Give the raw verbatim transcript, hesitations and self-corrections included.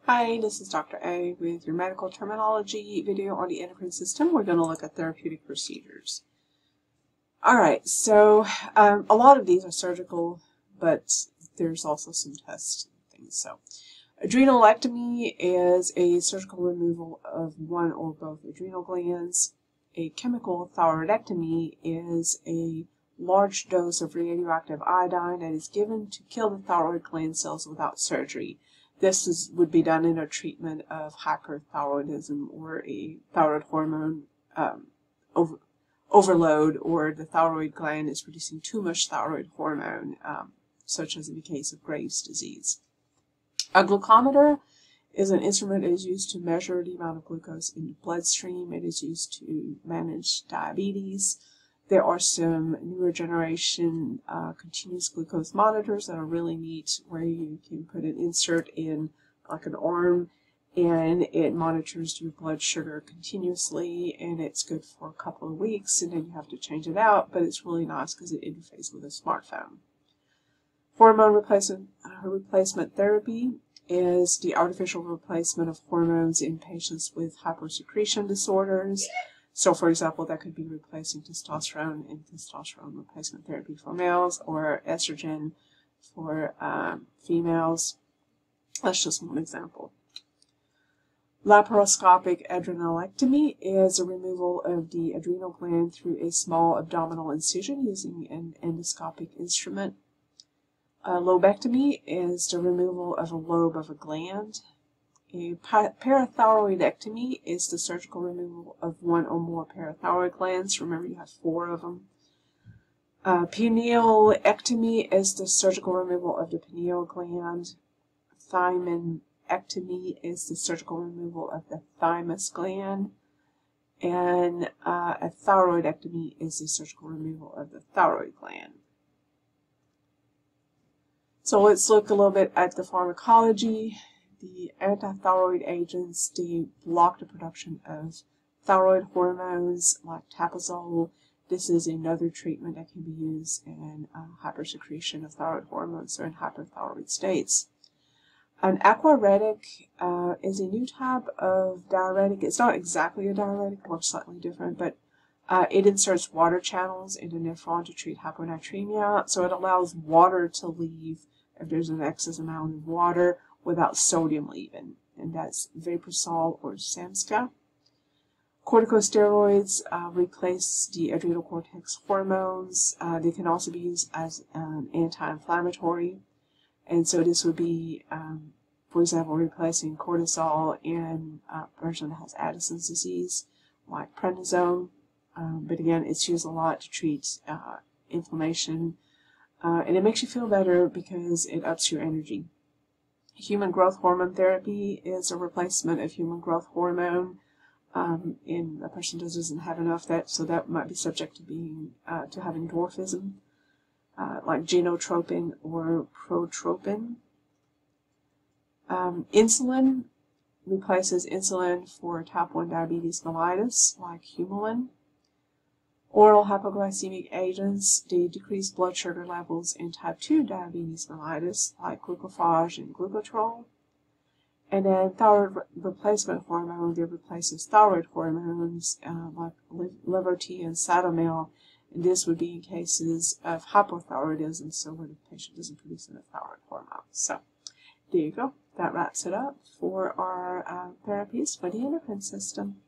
Hi, this is Doctor A with your medical terminology video on the endocrine system. We're going to look at therapeutic procedures. Alright, so um, a lot of these are surgical, but there's also some tests and things. So, adrenalectomy is a surgical removal of one or both adrenal glands. A chemical thyroidectomy is a large dose of radioactive iodine that is given to kill the thyroid gland cells without surgery. This is, would be done in a treatment of hyperthyroidism or a thyroid hormone um, over, overload, or the thyroid gland is producing too much thyroid hormone, um, such as in the case of Graves' disease. A glucometer is an instrument that is used to measure the amount of glucose in the bloodstream. It is used to manage diabetes. There are some newer generation uh, continuous glucose monitors that are really neat, where you can put an insert in like an arm and it monitors your blood sugar continuously, and it's good for a couple of weeks and then you have to change it out, but it's really nice because it interfaces with a smartphone. Hormone replacement, uh, replacement therapy is the artificial replacement of hormones in patients with hypersecretion disorders. So, for example, that could be replacing testosterone in testosterone replacement therapy for males, or estrogen for um, females. That's just one example. Laparoscopic adrenalectomy is a removal of the adrenal gland through a small abdominal incision using an endoscopic instrument. Uh, lobectomy is the removal of a lobe of a gland. A parathyroidectomy is the surgical removal of one or more parathyroid glands. Remember, you have four of them. Uh, pinealectomy is the surgical removal of the pineal gland. Thyminectomy is the surgical removal of the thymus gland. And uh, a thyroidectomy is the surgical removal of the thyroid gland. So let's look a little bit at the pharmacology. The antithyroid agents, they block the production of thyroid hormones like tapazole. This is another treatment that can be used in uh, hypersecretion of thyroid hormones or in hyperthyroid states. An aquaretic uh, is a new type of diuretic. It's not exactly a diuretic, it works slightly different, but uh, it inserts water channels in the nephron to treat hyponatremia. So it allows water to leave if there's an excess amount of water, without sodium leaving, and that's Vaporsol or Samska. Corticosteroids uh, replace the adrenal cortex hormones. Uh, they can also be used as an anti-inflammatory, and so this would be, um, for example, replacing cortisol in a person that has Addison's disease, like prednisone. Um, but again, it's used a lot to treat uh, inflammation, uh, and it makes you feel better because it ups your energy. Human growth hormone therapy is a replacement of human growth hormone um, in a person that doesn't have enough, that so that might be subject to being uh, to having dwarfism, uh, like genotropin or protropin. Um, insulin replaces insulin for type one diabetes mellitus, like Humulin. Oral hypoglycemic agents, they decrease blood sugar levels in type two diabetes mellitus, like glucophage and glucotrol. And then thyroid re replacement hormone, that replaces thyroid hormones uh, like Levote and Cytomel, and this would be in cases of hypothyroidism, so where the patient doesn't produce enough thyroid hormone. So, there you go. That wraps it up for our uh, therapies for the endocrine system.